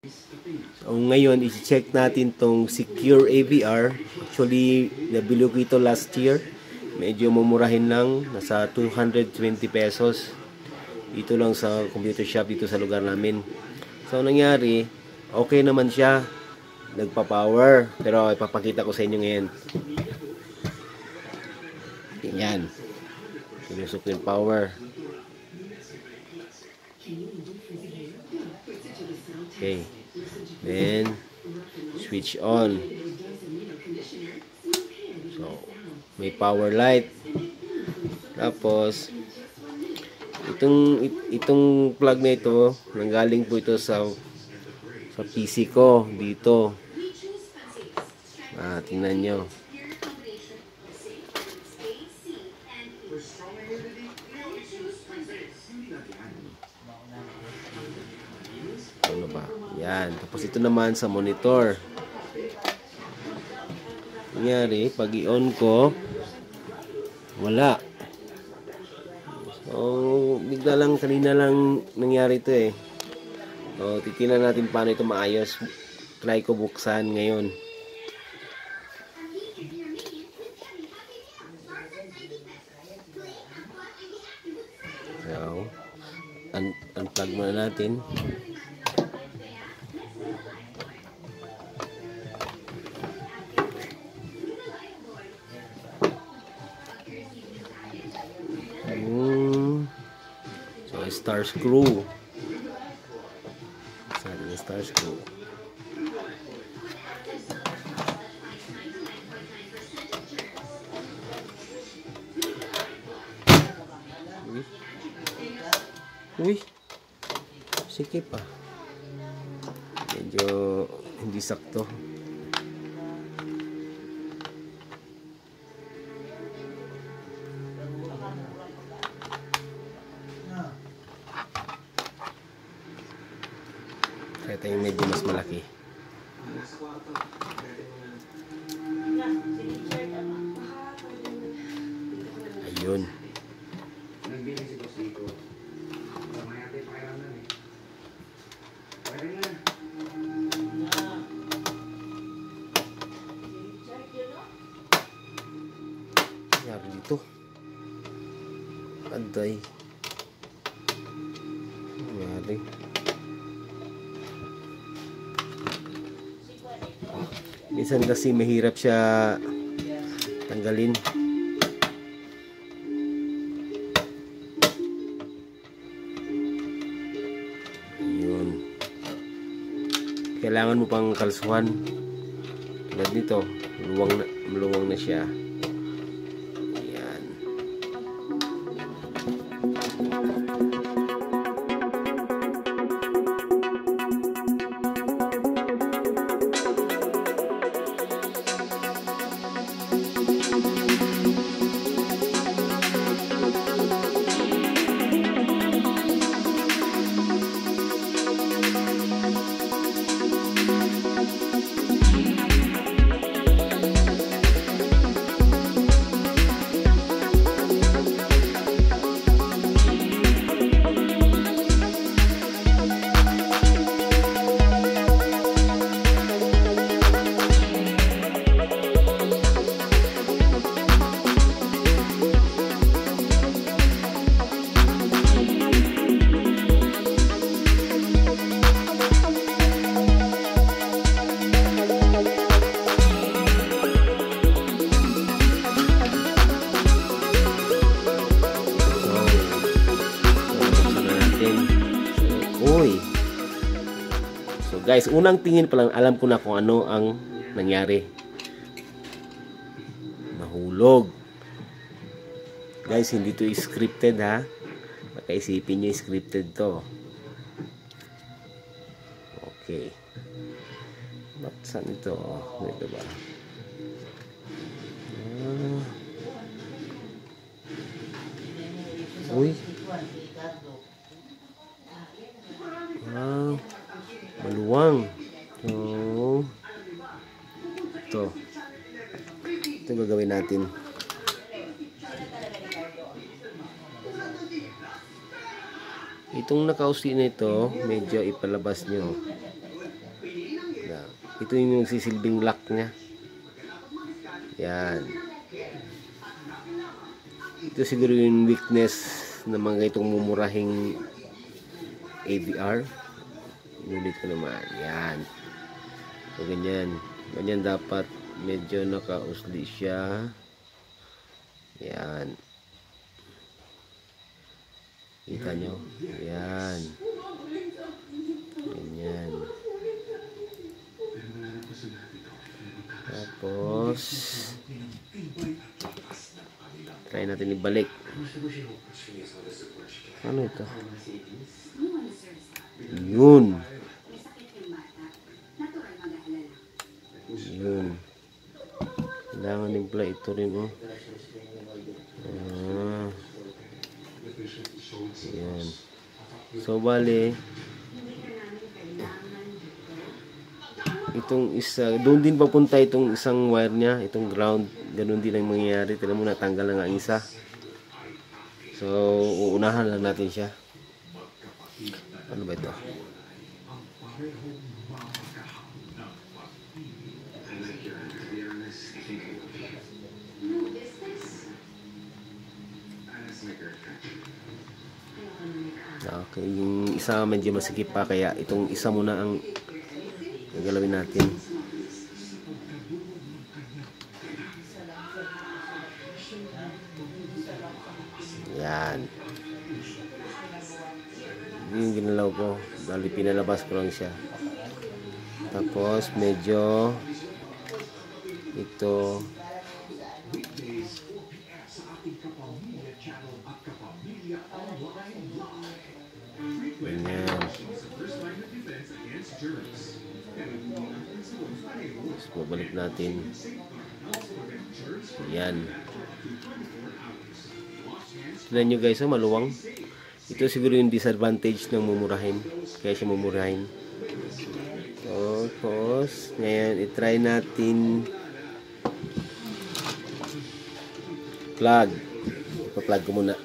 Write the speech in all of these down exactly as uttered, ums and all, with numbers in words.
So, ngayon, i-check natin tong Secure A V R. Actually, nabili ko ito last year. Medyo mumurahin lang. Nasa two hundred twenty pesos. Ito lang sa computer shop dito sa lugar namin. So, nangyari, okay naman siya. Nagpa-power. Pero ipapakita ko sa inyo ngayon. Yan. Pinusok yung power. Okay. Then, switch on. So, may power light. Tapos, itong itong plug na ito, nanggaling po ito sa sa P C ko dito. Ah, tingnan nyo. Ano ba? Yan. Tapos ito naman sa monitor. Nangyari, pag i-on ko, wala. So, bigla lang, kanina lang nangyari ito eh. So, titingnan natin paano ito maayos. Try ko buksan ngayon. So, un unplug muna natin. Hmm. So, star screw. Saan yung star screw? Uy, sige pa. Medyo hindi sakto. Kaya tayo medyo mas malaki. Ayun. Nangyari dito. Aday. Nangyari. Minsan kasi mahirap siya tanggalin. Ayun. Kailangan mo pang kalsuhan. Tulad nito, maluwang na, maluwang na siya. Ayan. So guys, unang tingin pa lang alam ko na kung ano ang nangyari. Nahulog. Guys, hindi to scripted ha. Baka isipin nyo scripted to. Okay. Ba't saan ito? Oh, ito ba? Ah. Uy. Ah. Maluwang. So, ito. Ito yung gagawin natin. Itong nakausi na ito, medyo ipalabas nyo. Ito yung sisilbing lock niya. Yan. Ito siguro yung weakness ng mga itong mumurahing A V R. Inulit ko naman. Yan. So, ganyan. Ganyan dapat. Medyo nakausli siya. Yan. Kita nyo? Yan. Ganyan. Tapos try natin ibalik. Ano ito? Yun. Yun. Kailangan nimpla ito rin, oh. Ah. Yan. So, bali itong isa, doon din papunta itong isang wire niya, itong ground, ganun din ang mangyayari. Tignan mo, natanggal na nga ang isa. So, uunahan lang natin siya. Ano ba ito? Okay, yung isa medyo masikip pa, kaya itong isa muna ang gagalawin natin. Yan. Yung ginalaw ko, dali pinalabas ko lang siya. Tapos medyo ito ganyan. Tapos babalik natin. Yan. Tignan nyo guys, oh, maluwang. Ito siguro yung disadvantage ng mumurahin. Kaya siya mumurahin. Tapos ngayon i-try natin plug. Pa-plug ko muna.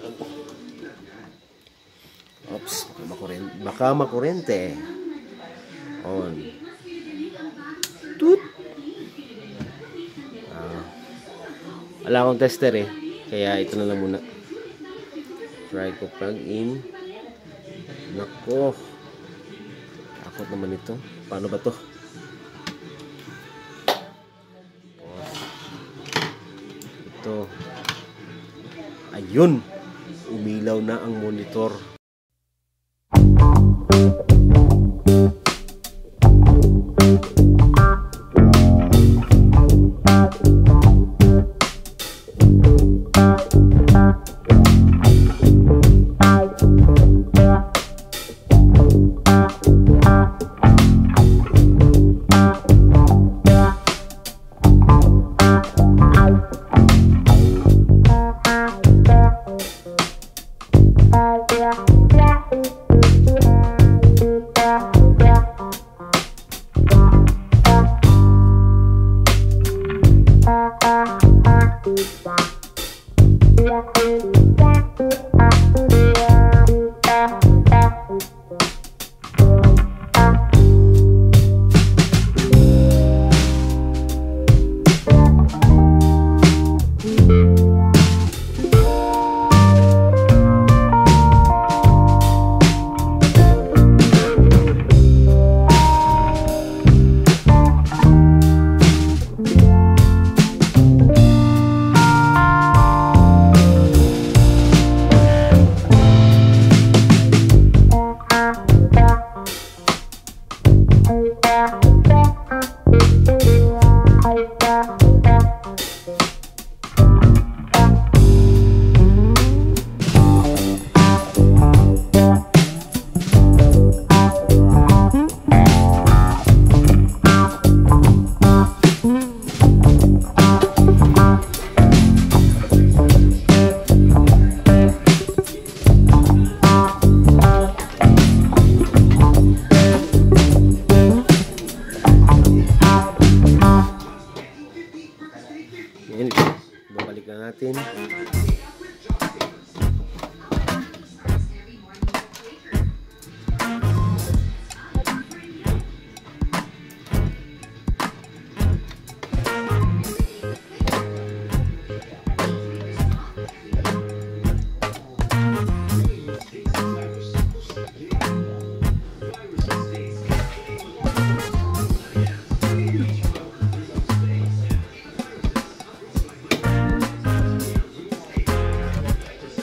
Oops, baka makurente. Baka makurente. On. Toot. Ah. Wala akong tester eh. Kaya ito na lang muna. Try ko plug in. Nako. Takot naman ito. Paano ba to? Ito. Ayun. Umilaw na ang monitor.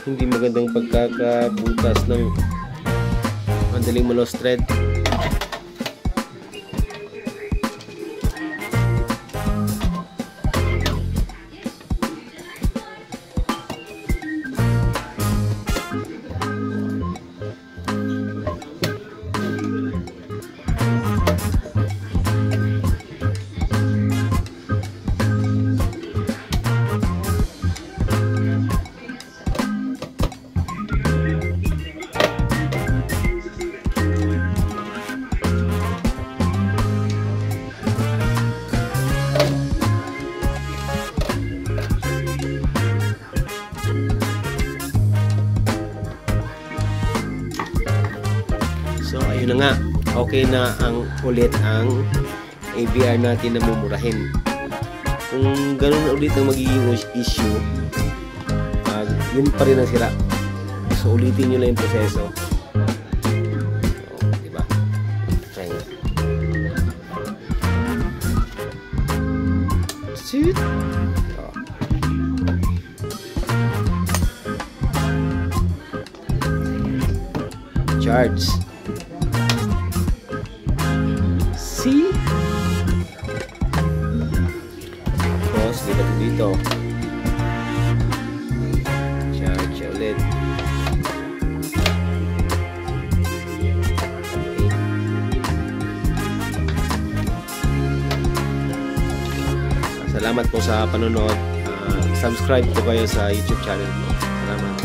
hindi magandang pagkakabutas ng madaling ma-lost thread. So ayun na nga, okay na ang ulit ang A V R natin na mumurahin. Kung ganun ulit ang magiging issue, uh, yun pa rin ang sira. So ulitin nyo lang yung proseso. So, diba? Try nga. Shoot! Oh. Charge. See? Tapos, lipat dito. Charge ulit. Okay. Salamat po sa panonood. Uh, subscribe po kayo sa YouTube channel mo. Salamat.